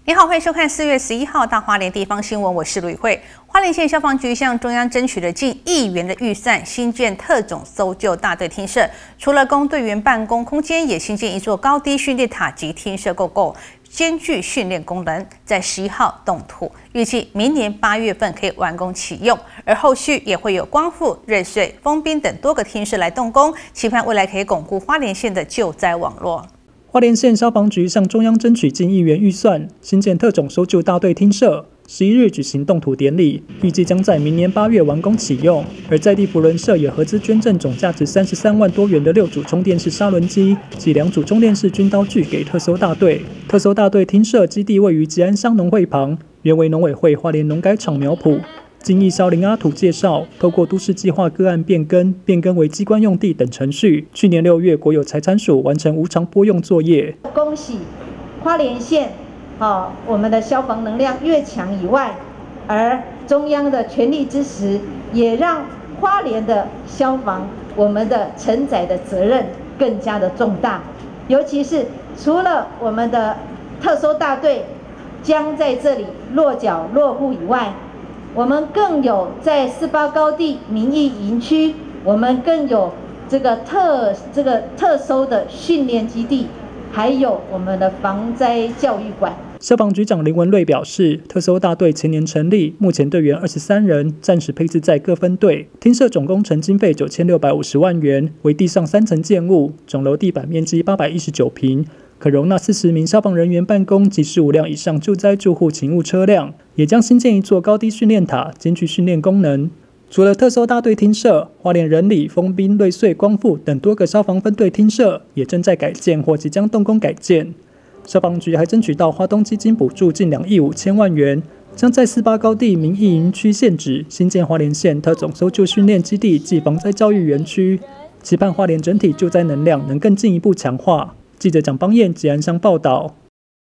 你好，欢迎收看4月11号大花莲地方新闻，我是卢宇慧。花莲县消防局向中央争取了近1亿元的预算，新建特种搜救大队厅舍。除了供队员办公空间，也新建一座高低训练塔及厅舍构构，兼具训练功能。在11号动土，预计明年8月份可以完工启用。而后续也会有光复、瑞穗、丰滨等多个厅舍来动工，期盼未来可以巩固花莲县的救灾网络。 花莲县消防局向中央争取近1亿元预算，新建特种搜救大队厅舍。11日举行动土典礼，预计将在明年8月完工启用。而在地福伦社也合资捐赠总价值33万多元的6组充电式砂轮机及2组充电式军刀具给特搜大队。特搜大队厅舍基地位于吉安乡农会旁，原为农委会花莲农改场苗圃。经义消林阿土介绍，透过都市计划个案变更为机关用地等程序，去年6月国有财产署完成无偿拨用作业。 恭喜花莲县，我们的消防能量越强以外，而中央的全力支持，也让花莲的消防我们的承载的责任更加的重大。尤其是除了我们的特搜大队将在这里落脚落户以外，我们更有在48高地民意营区，我们更有这个特搜的训练基地，还有我们的防灾教育馆。 消防局长林文瑞表示，特搜大队前年成立，目前队员23人，暂时配置在各分队。厅舍总工程经费9650万元，为地上3层建物，总楼地板面积819平。可容纳40名消防人员办公及15辆以上救灾救护勤务车辆，也将新建一座高低训练塔，兼具训练功能。除了特搜大队厅舍，花莲仁里、丰滨、瑞穗、光复等多个消防分队厅舍也正在改建或即将动工改建。消防局还争取到花东基金补助近2亿5千万元，将在48高地民意营区现址新建花莲县特种搜救训练基地及防灾教育园区，期盼花莲整体救灾能量能更进一步强化。记者蒋邦彦吉安乡报道。